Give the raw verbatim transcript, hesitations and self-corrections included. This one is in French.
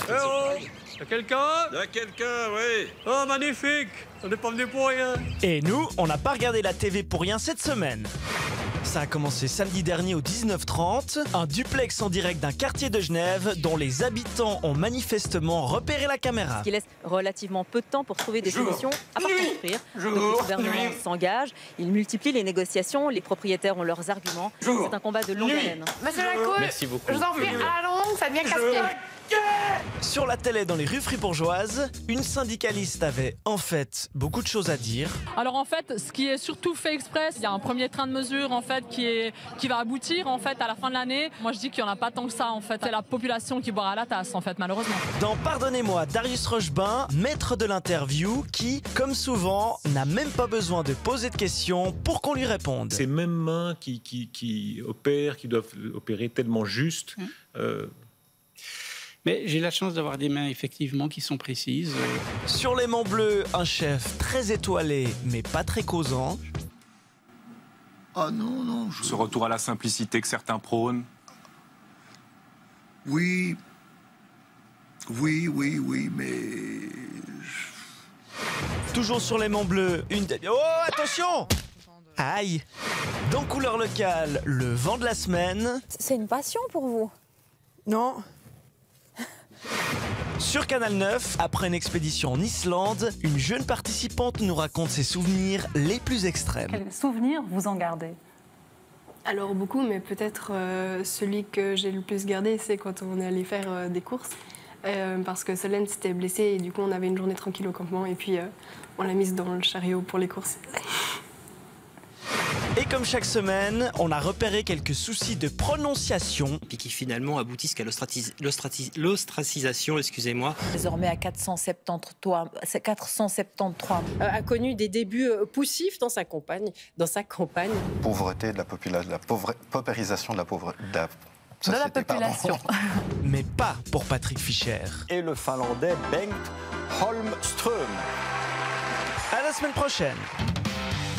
Eh oh, y'a quelqu'un? Y'a quelqu'un, oui. Oh, magnifique. On n'est pas venu pour rien. Et nous, on n'a pas regardé la T V pour rien cette semaine. Ça a commencé samedi dernier au dix-neuf heures trente, un duplex en direct d'un quartier de Genève dont les habitants ont manifestement repéré la caméra. Ce qui laisse relativement peu de temps pour trouver des solutions à part construire. Donc le gouvernement s'engage, il multiplie les négociations, les propriétaires ont leurs arguments. C'est un combat de longue haleine. Monsieur Lacour, Merci beaucoup. je vous en prie, à la longue, ça devient casse-pied. Sur la télé dans les rues fribourgeoises, une syndicaliste avait en fait beaucoup de choses à dire. Alors en fait, ce qui est surtout fait exprès, il y a un premier train de mesures en fait qui est qui va aboutir en fait à la fin de l'année. Moi je dis qu'il y en a pas tant que ça en fait. C'est la population qui boira la tasse en fait malheureusement. Dans Pardonnez-moi, Darius Rochebin, maître de l'interview, qui, comme souvent, n'a même pas besoin de poser de questions pour qu'on lui réponde. Ces mêmes mains qui, qui, qui opèrent, qui doivent opérer tellement juste. Mmh. Euh, Mais j'ai la chance d'avoir des mains effectivement qui sont précises. Sur l'aimant bleu, un chef très étoilé mais pas très causant. Ah non, non. Je... Ce retour à la simplicité que certains prônent. Oui. Oui, oui, oui, mais... Toujours sur l'aimant bleu, une... Oh, attention! Aïe! Dans Couleur locale, le vent de la semaine. C'est une passion pour vous? Non. Sur Canal neuf, après une expédition en Islande, une jeune participante nous raconte ses souvenirs les plus extrêmes. Quels souvenirs vous en gardez? Alors beaucoup, mais peut-être euh, celui que j'ai le plus gardé, c'est quand on est allé faire euh, des courses. Euh, parce que Solène s'était blessée et du coup on avait une journée tranquille au campement et puis euh, on l'a mise dans le chariot pour les courses. Et comme chaque semaine, on a repéré quelques soucis de prononciation. Puis qui finalement aboutissent qu'à l'ostracisation, excusez-moi. Désormais à quatre cent soixante-treize, quatre cent soixante-treize. Euh, a connu des débuts euh, poussifs dans sa campagne. Dans sa campagne. Pauvreté, de la, popula de la pauvre paupérisation de la pauvreté. De la... De la population. Mais pas pour Patrick Fischer. Et le Finlandais Bengt Holmström. À la semaine prochaine.